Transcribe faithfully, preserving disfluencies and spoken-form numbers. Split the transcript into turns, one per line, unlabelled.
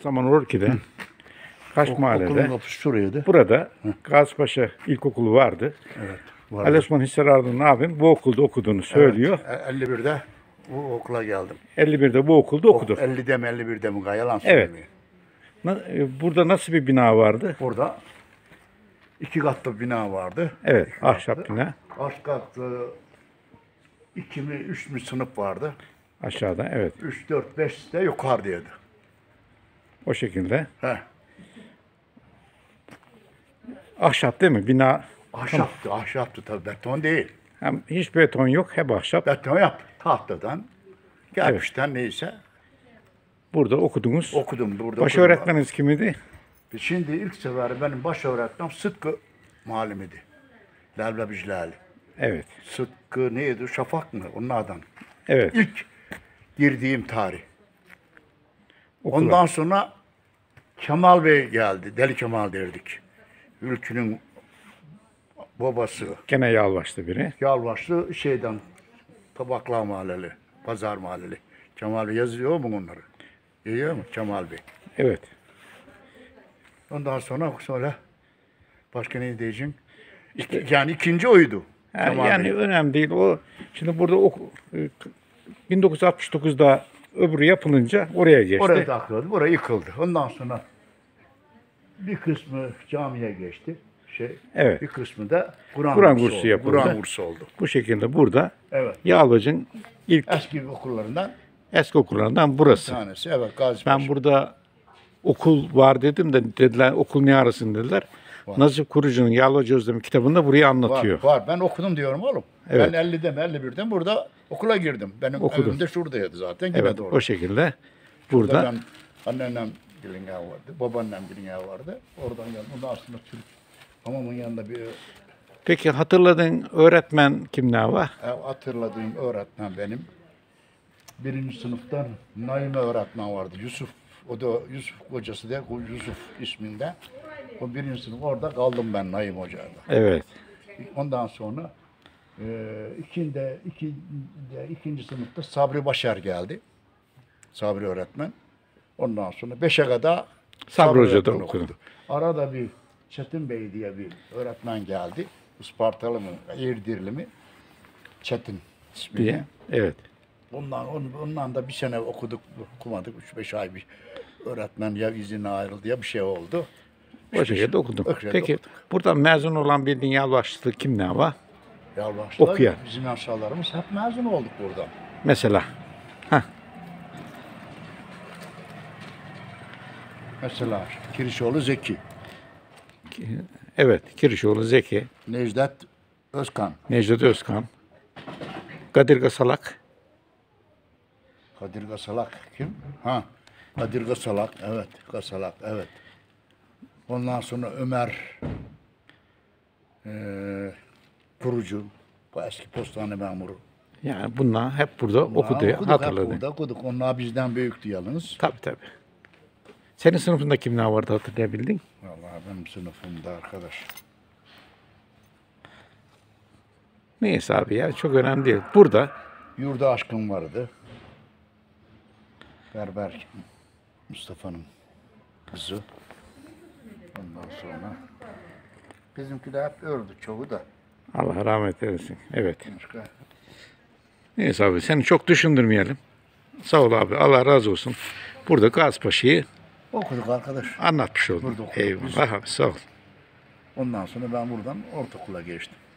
zaman Orki'de Kaş
Ok-
Mahalle'de
Okulun kapısı şuraydı.
burada Gazipaşa İlkokulu vardı.
Evet. Vardı.
Ali Osman Hisararlı'nın abim bu okulda okuduğunu söylüyor.
Evet, e- elli birde bu okula geldim.
elli birde bu okulda okudu.
ellide mi elli birde mi? Yalan
Evet.
söylemiyor.
Na- e, Burada nasıl bir bina vardı?
Burada iki katlı bina vardı.
Evet,
İki
ahşap
katlı.
bina.
Alt katlı iki mi üç mü sınıf vardı.
Aşağıda, evet.
Üç, dört, beş de yukarıdaydı.
O şekilde.
He.
Ahşap değil mi? Bina
Ahşaptı, ahşaptı tabii. Beton değil.
hem hiç beton yok, hep ahşap.
Beton yaptık. Tahtadan, gelmişten neyse
Burada okudunuz.
okudum. Burada
Baş
okudum.
öğretmeniniz kimidi?
Şimdi ilk sefer benim baş öğretmenim Sıtkı muallimiydi. Levlevici Lali.
Evet.
Sıtkı neydi? Şafak mı? Onun adını.
Evet.
İlk girdiğim tarih.
Okula.
Ondan sonra Kemal Bey geldi. Deli Kemal derdik. Ülkünün babası.
Gene yalvaçlı biri.
Yalvaçlı şeyden Tabakla Mahalleli, Pazar Mahalleli. Kemal Bey yazıyor mu onları? Yazıyor mu Kemal Bey?
Evet.
Ondan sonra sonra başka ne diyeceksin? İki, yani ikinci oydu.
Ha,
Kemal
yani
Bey.
önemli değil. O şimdi burada oku, e, bin dokuz yüz altmış dokuzda öbürü yapılınca oraya geçti.
Oraya takladı, buraya yıkıldı. Ondan sonra bir kısmı camiye geçti. Şey,
Evet.
Bir kısmı da Kur'an
Kur'an
kursu,
kursu
oldu.
yapıldı.
Kur'an kursu oldu.
Bu şekilde burada
Evet.
Yalvaç'ın ilk
Eski okullarından
eski okullarından
bir
burası.
tanesi. Evet, Gazi
Ben
Paşa.
burada okul var dedim de dediler okul ne arasın dediler. Nazif Kurucu'nun Yalvaç Özlemi kitabında burayı anlatıyor.
Var, var. Ben okudum diyorum oğlum.
Evet.
Ben ellide mi elli birden burada okula girdim. Benim
Okudun.
evim de şuradaydı zaten. Yine
Evet,
doğru.
o şekilde
Burada
burada
ben anneannem gelin ev vardı. Babaannem gelin ev vardı. Oradan geldim. Burada aslında Türk hamamın yanında bir
peki hatırladığın öğretmen kimler var?
ev hatırladığım öğretmen benim. Birinci sınıftan Naime öğretmen vardı. Yusuf. O da Yusuf hocası da Yusuf isminde. O birinci sınıf orada kaldım ben Naim Hoca'yla.
Evet.
Ondan sonra e, ikinde, ikinde, ikinci sınıfta Sabri Başar geldi. Sabri öğretmen. Ondan sonra beşe kadar
Sabri Hoca da
öğretmen
okudu.
Arada bir Çetin Bey diye bir öğretmen geldi. Ispartalı mı, Eğirdirli mi? Çetin ismi.
Diye. Evet.
Ondan, on- ondan da bir sene okuduk, okumadık. Üç beş ay bir öğretmen ya izine ayrıldı ya bir şey oldu.
O şekilde okudum.
O şekilde
Peki
okuduk.
buradan mezun olan bir Yalvaçlı kimler var?
Yalvaçlar,
Okuyan.
bizim aşağılarımız hep mezun olduk buradan.
Mesela. Heh.
Mesela Kirişoğlu Zeki,
Evet. Kirişoğlu Zeki,
Necdet Özkan,
Necdet Özkan, Kadir Gasalak,
Kadir Gasalak kim? Ha, Kadir Gasalak, evet, Gasalak, evet. Ondan sonra Ömer eee Kurucu, bu eski postane memuru.
yani bunlar hep burada okudu,
Okuduk, hep
hatırladı.
burada okuduk. Onlar bizden büyüktü yalnız.
Tabii tabii. Senin sınıfında kimler vardı hatırlayabildin?
Vallahi benim sınıfımda arkadaş.
Neyse abi ya çok önemli değil. Burada
Yurda aşkım vardı. Berber Mustafa'nın kızı. Ondan sonra bizimkiler hep ördü çoğu da.
Allah rahmet eylesin. Evet.
Başka
Neyse abi seni çok düşündürmeyelim. Sağ ol abi. Allah razı olsun. Burada Gazipaşa'yı
okuduk arkadaş.
anlatmış oldun.
Burada okuduk biz.
Eyvallah abi sağ ol.
Ondan sonra ben buradan ortaokula geçtim.